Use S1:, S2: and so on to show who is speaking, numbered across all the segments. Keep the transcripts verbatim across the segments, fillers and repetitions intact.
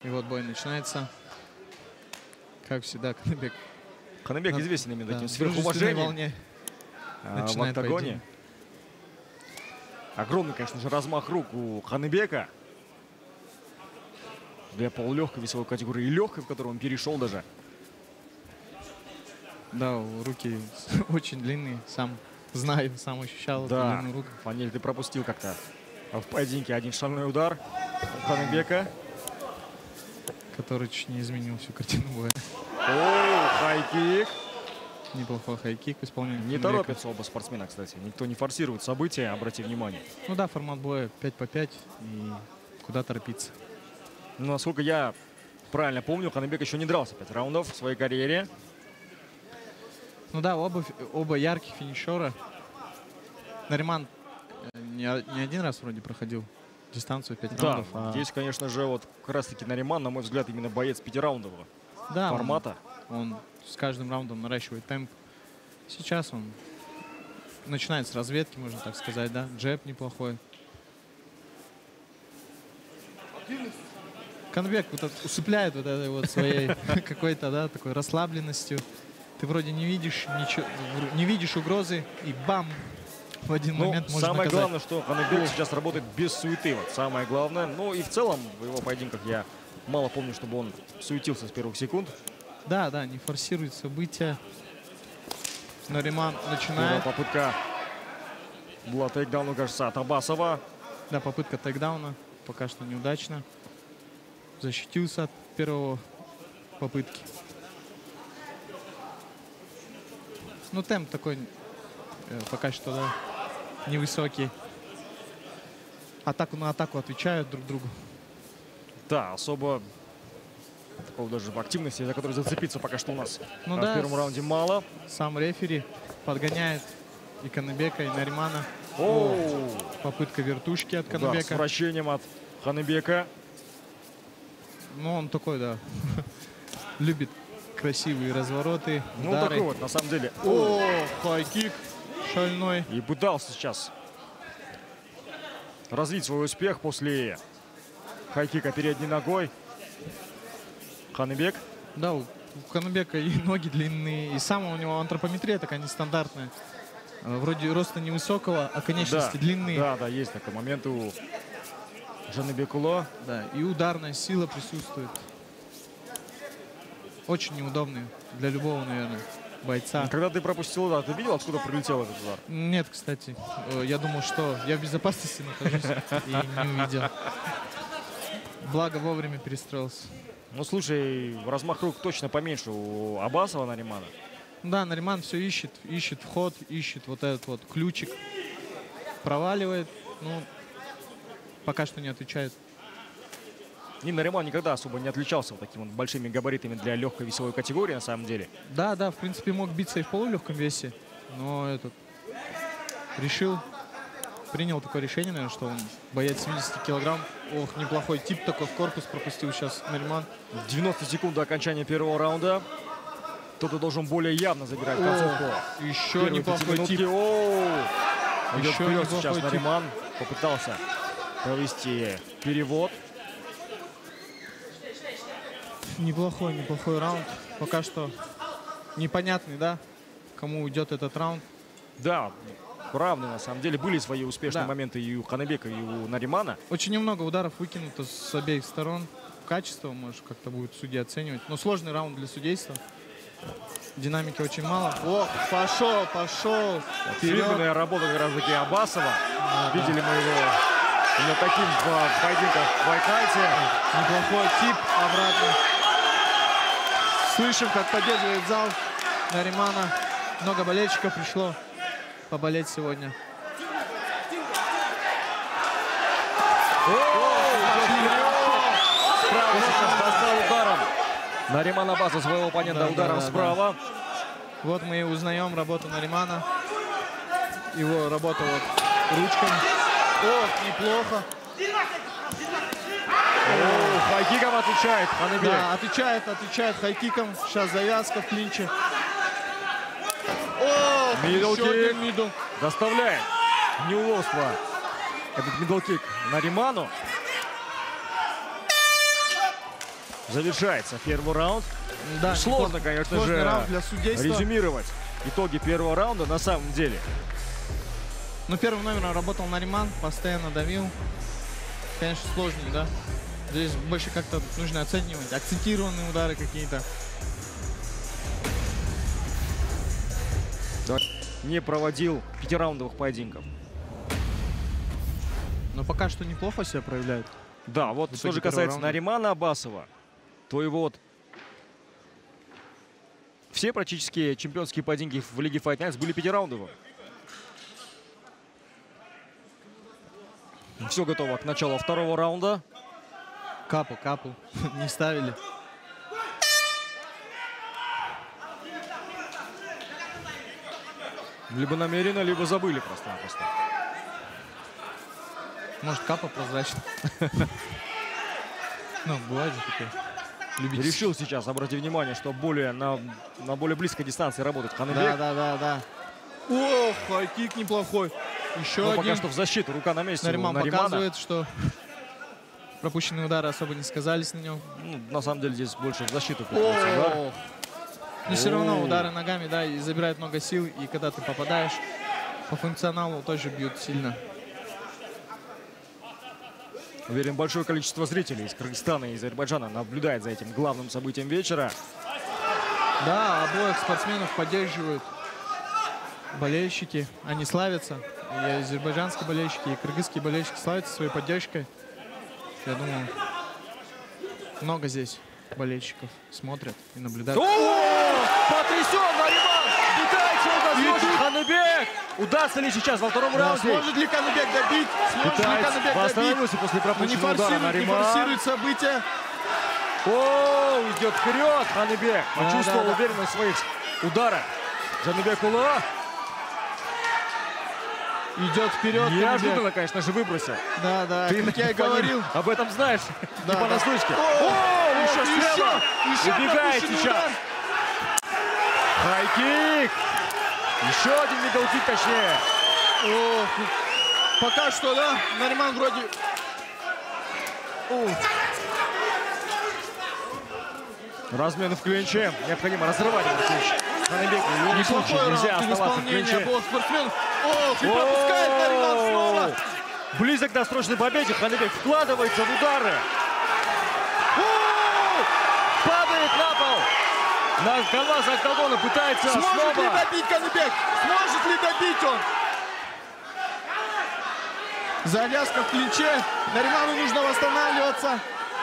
S1: И вот бой начинается. Как всегда, Каныбек.
S2: Каныбек
S1: на,
S2: известен именно
S1: да,
S2: таким сверхуважением
S1: волне
S2: а, в октагоне. Поединок. Огромный, конечно же, размах рук у Каныбека. Для полулегкой весовой категории и легкой, в которую он перешел даже.
S1: Да, руки очень длинные, сам знаю, сам ощущал
S2: да.
S1: длину рук.
S2: Фаниль, ты пропустил как-то в поединке один шальной удар у Каныбека.
S1: Который чуть не изменил всю картину боя.
S2: О, хайкик.
S1: Неплохой хайкик в исполнении
S2: Не
S1: Каныбека.
S2: торопятся оба спортсмена, кстати. Никто не форсирует события, обрати внимание.
S1: Ну да, формат боя пять по пять. И куда торопиться.
S2: Ну, насколько я правильно помню, Каныбек еще не дрался пять раундов в своей карьере.
S1: Ну да, оба, оба ярких финишера. Нариман не, не один раз вроде проходил дистанцию пять
S2: да,
S1: раундов. А...
S2: здесь, конечно же, вот как раз-таки Нариман, на мой взгляд, именно боец пятираундового
S1: да,
S2: формата.
S1: Он, он с каждым раундом наращивает темп. Сейчас он начинает с разведки, можно так сказать, да. Джеб неплохой. Каныбек вот усыпляет вот этой вот своей какой-то, да, такой расслабленностью. Ты вроде не видишь ничего, не видишь угрозы, и бам! В один ну, момент можно
S2: самое
S1: наказать.
S2: Главное, что Каныбек сейчас работает без суеты. Вот самое главное. Ну и в целом в его поединках я мало помню, чтобы он суетился с первых секунд.
S1: Да, да, не форсирует события. Нариман начинает.
S2: Первая попытка была тейкдауна, кажется, от Абасова.
S1: Да, попытка тейкдауна пока что неудачна. Защитился от первого попытки. Ну, темп такой э, пока что, да, невысокий. Атаку на атаку отвечают друг другу.
S2: Да, особо такого даже в активности, за которую зацепиться пока что у нас ну, а да, в первом раунде мало.
S1: Сам рефери подгоняет и Каныбека, и Наримана.
S2: О,
S1: попытка вертушки от Каныбека.
S2: Да, с вращением от Каныбека.
S1: Ну, он такой, да, любит красивые развороты,
S2: ну,
S1: удары.
S2: такой вот, на самом деле.
S1: О, хайкик шальной.
S2: И пытался сейчас развить свой успех после хайкика передней ногой. Каныбек.
S1: Да, у Каныбека и ноги длинные, и сама у него антропометрия такая нестандартная. Вроде роста невысокого, а конечности
S2: да,
S1: длинные.
S2: Да, да, есть такой момент у Жаныбекуло.
S1: Да, и ударная сила присутствует. Очень неудобный для любого, наверное, бойца.
S2: Когда ты пропустил удар, ты видел, откуда прилетел этот удар?
S1: Нет, кстати. Я думал, что я в безопасности нахожусь и не увидел. Благо вовремя перестроился.
S2: Ну, слушай, размах рук точно поменьше у Абасова Наримана.
S1: Да, Нариман все ищет, ищет вход, ищет вот этот вот ключик. Проваливает, ну, пока что не отвечает.
S2: И Нариман никогда особо не отличался вот такими вот большими габаритами для легкой весовой категории, на самом деле.
S1: Да, да, в принципе, мог биться и в полулегком весе, но этот решил, принял такое решение, наверное, что он боец семидесяти килограмм. Ох, неплохой тип такой в корпус пропустил сейчас Нариман.
S2: девяносто секунд до окончания первого раунда. Кто-то должен более явно забирать концовку.
S1: Еще неплохой тип.
S2: О, идет вперед сейчас Нариман. Попытался провести перевод.
S1: Неплохой, неплохой раунд. Пока что непонятный, да, кому уйдет этот раунд.
S2: Да, равны на самом деле. Были свои успешные да. моменты и у Каныбека, и у Наримана.
S1: Очень немного ударов выкинуто с обеих сторон. Качество, может, как-то будет судья оценивать. Но сложный раунд для судейства. Динамики очень мало. Ох, пошел, пошел.
S2: Фирменная работа как раз-таки Абасова. Да, видели да. мы его именно таким в поединках в White Knight.
S1: Неплохой тип обратно. Слышим, как поддерживает зал Наримана. Много болельщиков пришло поболеть сегодня.
S2: Справа сейчас достал ударом. Нариман Абасов своего оппонента да, ударом да, да, справа.
S1: Да. Вот мы и узнаем работу Наримана. Его работа вот ручками. О, неплохо.
S2: О, хайкиком отвечает Каныбек.
S1: Да, отвечает, отвечает хайкиком. Сейчас завязка в клинче. О,
S2: мидл-кик.
S1: Мидл.
S2: Доставляет неудобство этот мидл-кик Нариману. Завершается первый раунд.
S1: Да,
S2: Сложно, конечно
S1: сложный
S2: же,
S1: раунд для судейства.
S2: резюмировать итоги первого раунда на самом деле.
S1: Ну, первым номером работал Нариман, постоянно давил. Конечно, сложнее, да? Здесь больше как-то нужно оценивать. Акцентированные удары какие-то.
S2: Не проводил пятираундовых поединков.
S1: Но пока что неплохо себя проявляет.
S2: Да, вот
S1: В
S2: что же
S1: итоге
S2: касается
S1: первого раунда.
S2: Наримана Абасова, то его вот все практически чемпионские поединки в Лиге Fight Nights были пятираундовыми. Все готово к началу второго раунда.
S1: Капу, капу. Не ставили.
S2: Либо намеренно, либо забыли просто-напросто.
S1: Может, капа прозрачная. Ну, бывает же такое. Любитель.
S2: Решил сейчас, обратите внимание, что более на, на более близкой дистанции работает Ханыбек.
S1: Да, да, да, да. Ох, хайкик неплохой. Еще
S2: Но
S1: один.
S2: пока что в защиту, рука на месте.
S1: Нариман
S2: у Наримана.
S1: показывает, что пропущенные удары особо не сказались на нем.
S2: Ну, на самом деле здесь больше в защиту приходится удар.
S1: Ох. Но все равно
S2: О.
S1: удары ногами, да, и забирают много сил. И когда ты попадаешь, по функционалу тоже бьют сильно.
S2: Уверен, большое количество зрителей из Кыргызстана и из Азербайджана наблюдает за этим главным событием вечера.
S1: Да, обоих спортсменов поддерживают болельщики. Они славятся. И азербайджанские болельщики, и кыргызские болельщики славятся своей поддержкой. Я думаю, много здесь болельщиков смотрят и наблюдают.
S2: О! Потрясен Нариман! Пытается его досрочить Ханыбек! Удастся ли сейчас во втором
S1: Да,
S2: раунде?
S1: сможет ли Каныбек добить? Сможет ли
S2: Пытается,
S1: Каныбек добить?
S2: восстановился после
S1: Но не
S2: пропущенного удара
S1: форсирует, не
S2: Нариман.
S1: форсирует события.
S2: О, идет вперед Ханыбек. Почувствовал
S1: да, да.
S2: уверенность в своих ударах. Жаныбекулла
S1: Идет вперед.
S2: неожиданно,
S1: Каныбек.
S2: конечно же, выбросил.
S1: Да, да,
S2: Ты,
S1: как я и
S2: Фаниль,
S1: говорил.
S2: об этом знаешь.
S1: Да,
S2: Не
S1: да.
S2: понаслышке.
S1: О,
S2: О,
S1: еще,
S2: вот
S1: еще,
S2: слева.
S1: еще
S2: Убегает
S1: пропущенный
S2: сейчас.
S1: удар.
S2: Хайкик. Еще один мидл-кик, точнее.
S1: О, пока что, да, Нариман вроде... О,
S2: Размены в клинче. Необходимо разрывать этот клинч. Ханыбек, в любом случае
S1: неплохой
S2: нельзя
S1: раунд
S2: оставаться в
S1: исполнения
S2: клинче.
S1: обоих спортсменов. Ох, и пропускает Нариман снова.
S2: Близок к досрочной победе. Ханыбек вкладывается в удары. О! Падает на пол. На канвас октагона пытается
S1: Сможет ли
S2: снова.
S1: добить Каныбек? Сможет ли добить он? Завязка в клинче. Нариману нужно восстанавливаться.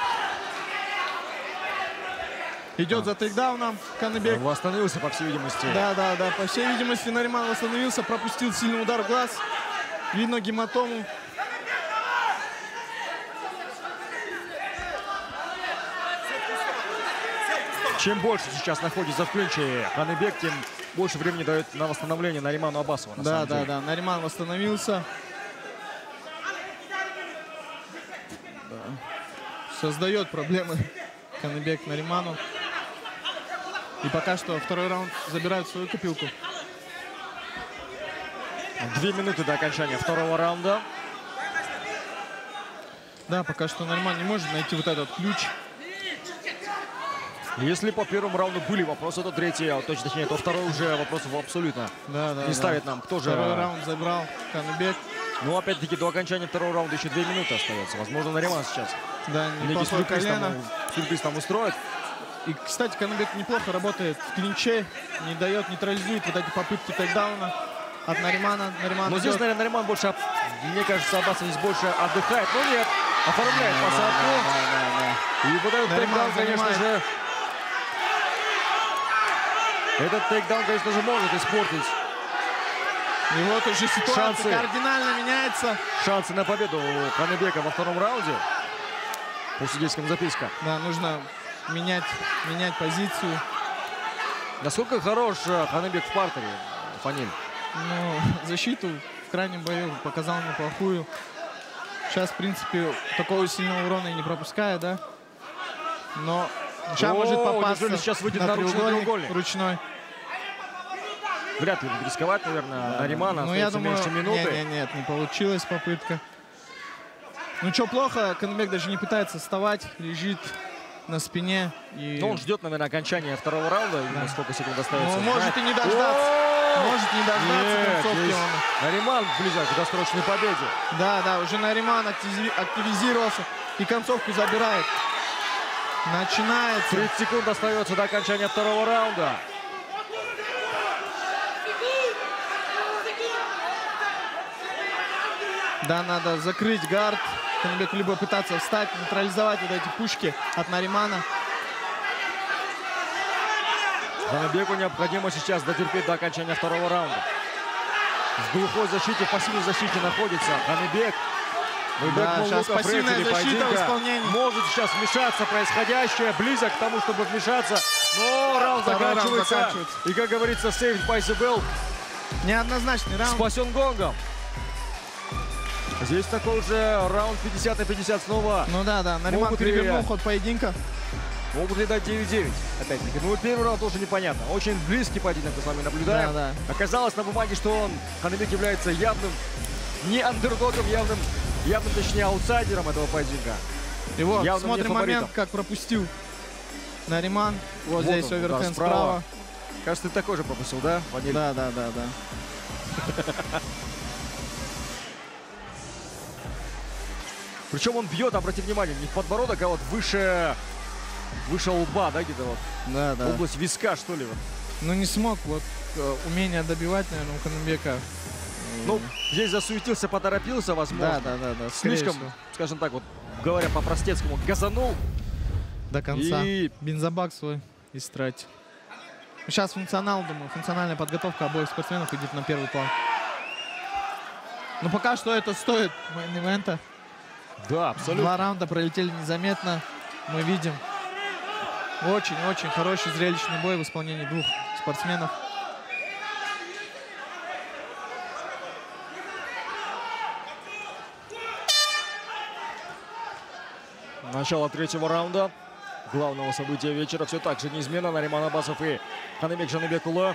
S1: Идет за тейкдауном Каныбек.
S2: Он восстановился, по всей видимости.
S1: Да, да, да. По всей видимости, Нариман восстановился, пропустил сильный удар в глаз. Видно гематому.
S2: Чем больше сейчас находится в клинче Ханыбек, тем больше времени дает на восстановление Нариману Абасову. На
S1: Да,
S2: самом
S1: да,
S2: деле.
S1: да. Нариман восстановился. Да. Создает проблемы Каныбек Нариману. И пока что второй раунд забирают свою копилку.
S2: Две минуты до окончания второго раунда.
S1: Да, пока что Нариман не может найти вот этот ключ.
S2: Если по первому раунду были вопросы, то третий, а точно точнее, то второй уже вопросов абсолютно
S1: Да, да,
S2: не
S1: да.
S2: ставит нам. Кто же?
S1: Второй раунд забрал Каныбек.
S2: Ну, опять-таки, до окончания второго раунда еще две минуты остается. Возможно, Нариман сейчас
S1: Да,
S2: некий
S1: неплохое
S2: сюрприз
S1: колено.
S2: там, сюрприз там устроит.
S1: И, кстати, Каныбек неплохо работает в клинче. Не дает, нейтрализует вот эти попытки тейкдауна от Наримана. Нариман
S2: Но здесь,
S1: идет.
S2: наверное, Нариман больше, мне кажется, Абасов здесь больше отдыхает. Но нет, оформляет
S1: Да,
S2: посадку.
S1: да, да, да.
S2: И вот этот
S1: Нариман
S2: тейкдаун, конечно
S1: занимает.
S2: же, этот тейкдаун, конечно же, может испортить
S1: И вот уже ситуация
S2: Шансы.
S1: кардинально меняется.
S2: шансы на победу у Ханыбека во втором раунде. По судейским запискам.
S1: Да, нужно менять, менять позицию.
S2: Насколько хорош э, Ханыбек в партере, Фаниль?
S1: Ну, защиту в крайнем бою показал неплохую. Сейчас, в принципе, такого сильного урона и не пропускает, да? Но сейчас
S2: О,
S1: может попасться
S2: неужели сейчас выйдет
S1: на
S2: наручный
S1: треугольник
S2: треугольник?
S1: ручной.
S2: Вряд ли будет рисковать, наверное, Наримана.
S1: Ну, я
S2: Остается
S1: думаю,
S2: меньше минуты.
S1: нет, нет, нет, не получилась попытка. Ну, что плохо, Каныбек даже не пытается вставать, лежит на спине. И...
S2: Но он ждет, наверное, окончания второго раунда. Да. Сколько секунд остается.
S1: Ну, может и не дождаться. Может не дождаться концовки он.
S2: Нариман близок к досрочной победе.
S1: Да, да, уже Нариман активизировался и концовку забирает. Начинается.
S2: тридцать секунд остается до окончания второго раунда.
S1: Да, надо закрыть гард. Ханыбеку либо пытаться встать, нейтрализовать вот эти пушки от Наримана.
S2: Ханыбеку необходимо сейчас дотерпеть до окончания второго раунда. В глухой защите, в пассивной защите находится Ханыбек.
S1: Да, сейчас пассивная защита в исполнении.
S2: Может сейчас вмешаться в происходящее, близок к тому, чтобы вмешаться. Но раунд заканчивается. раунд заканчивается. И, как говорится, saved by the bell.
S1: Неоднозначный раунд.
S2: Спасен гонгом. Здесь такой уже раунд пятьдесят на пятьдесят снова.
S1: Ну да, да, Нариман перевернул ход поединка.
S2: Могут ли дать девять девять, опять-таки. Ну, первый раунд тоже непонятно. Очень близкий поединок мы с вами наблюдаем.
S1: Да, да.
S2: Оказалось на бумаге, что он, Ханыбек, является явным, не андердогом, явным, явным, точнее, аутсайдером этого поединка.
S1: И вот,
S2: явным
S1: смотрим момент, как пропустил Нариман. Вот, вот здесь он, оверхенд да, справа. справа.
S2: Кажется, ты такой же пропустил, да, Ваниль?
S1: Да, да, да, да.
S2: Причем он бьет, обратите внимание, не в подбородок, а вот выше, выше лба, да, где-то вот.
S1: Да, да.
S2: Область виска, что ли. Вот.
S1: Ну, не смог, вот, умение добивать, наверное, у Ханыбека.
S2: Ну, здесь засуетился, поторопился, возможно.
S1: Да, да, да, да.
S2: Слишком, скажем так, вот, говоря по-простецкому, газанул.
S1: До конца.
S2: И
S1: бензобак свой истратил. Сейчас функционал, думаю, функциональная подготовка обоих спортсменов идет на первый план. Но пока что это стоит мейн-ивента.
S2: Да, абсолютно.
S1: Два раунда пролетели незаметно. Мы видим очень-очень хороший зрелищный бой в исполнении двух спортсменов.
S2: Начало третьего раунда. Главного события вечера все так же неизменно. Нариман Аббасов и Ханыбек Жаныбекулы.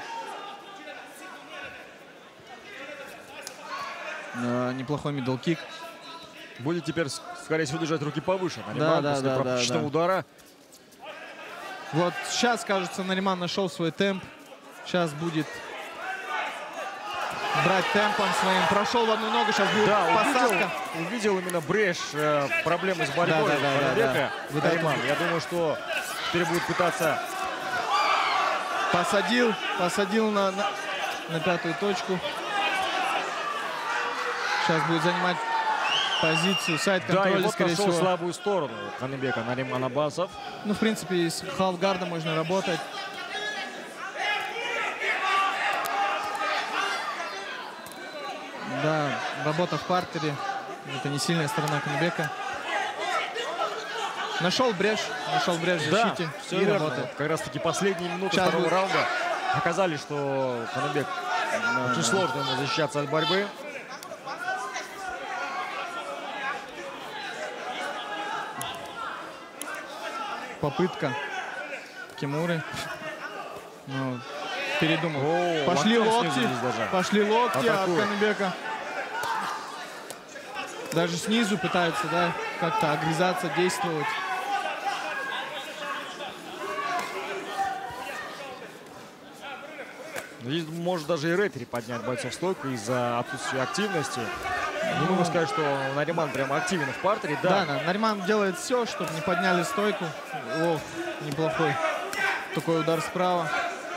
S1: Uh, неплохой мидл-кик.
S2: Будет теперь, скорее всего, держать руки повыше.
S1: Да,
S2: Нариман
S1: да,
S2: после
S1: да,
S2: пропущенного
S1: да,
S2: удара.
S1: Вот сейчас, кажется, Нариман нашел свой темп. Сейчас будет брать темпом своим. Прошел в одну ногу, сейчас будет
S2: да,
S1: посадка.
S2: Увидел, увидел именно брешь, э, проблемы с борьбой
S1: да, да,
S2: Ханыбека.
S1: Да, да.
S2: Нариман. Я думаю, что теперь будет пытаться...
S1: Посадил, посадил на, на, на пятую точку. Сейчас будет занимать позицию сайд-контроля,
S2: да, и вот
S1: скорее
S2: нашел
S1: всего.
S2: слабую сторону Ханыбека, Нариман Аббасов.
S1: Ну, в принципе, с халфгарда можно работать. Да, работа в партере. Это не сильная сторона Ханыбека. Нашел брешь, нашел брешь в защите.
S2: Да, все
S1: и
S2: верно.
S1: работает.
S2: Как раз таки последние минуты
S1: Сейчас
S2: второго
S1: будет...
S2: раунда показали, что Ханыбек да, очень да. сложно ему защищаться от борьбы.
S1: Попытка Кимуры. Ну, передумал.
S2: О,
S1: пошли локти, пошли локти
S2: Атакует.
S1: от Ханыбека. Даже снизу пытаются, да, как-то огрызаться, действовать.
S2: Здесь может даже и рефери поднять бойцов в стойку из-за отсутствия активности. Не могу сказать, что Нариман прямо активен в партере. Да,
S1: да, Нариман делает все, чтобы не подняли стойку. О, неплохой такой удар справа.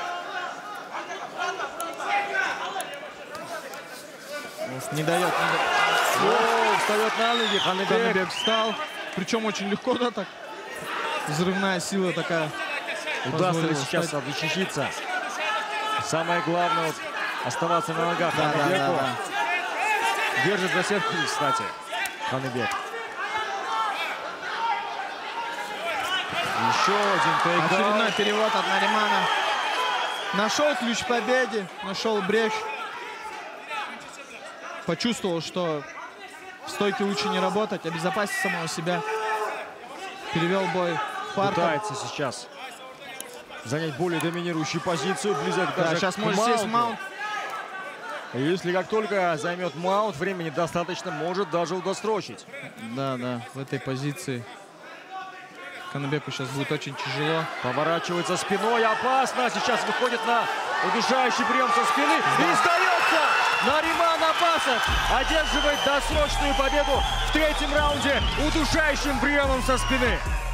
S1: Не дает. Не дает.
S2: О, встает на ноги. Ханыбек.
S1: Ханыбек встал. Причем очень легко, да, так. Взрывная сила такая.
S2: Удастся ли сейчас защититься? Самое главное вот, оставаться на ногах.
S1: Да, да, да, да.
S2: Держит за сетку, кстати, Ханыбек. Еще один тейкдаун.
S1: Очередной перевод от Наримана. Нашел ключ к победе, нашел брешь. Почувствовал, что в стойке лучше не работать, обезопасить самого себя. Перевел бой в партер.
S2: Пытается сейчас занять более доминирующую позицию. Близок даже
S1: да, сейчас
S2: к
S1: может сесть маунт.
S2: Если как только займет маунт, времени достаточно, может даже удосрочить.
S1: Да, да, в этой позиции. Канабеку сейчас будет очень тяжело.
S2: Поворачивается спиной, опасно. Сейчас выходит на удушающий прием со спины. И сдается! Нариман Абасов одерживает досрочную победу в третьем раунде удушающим приемом со спины.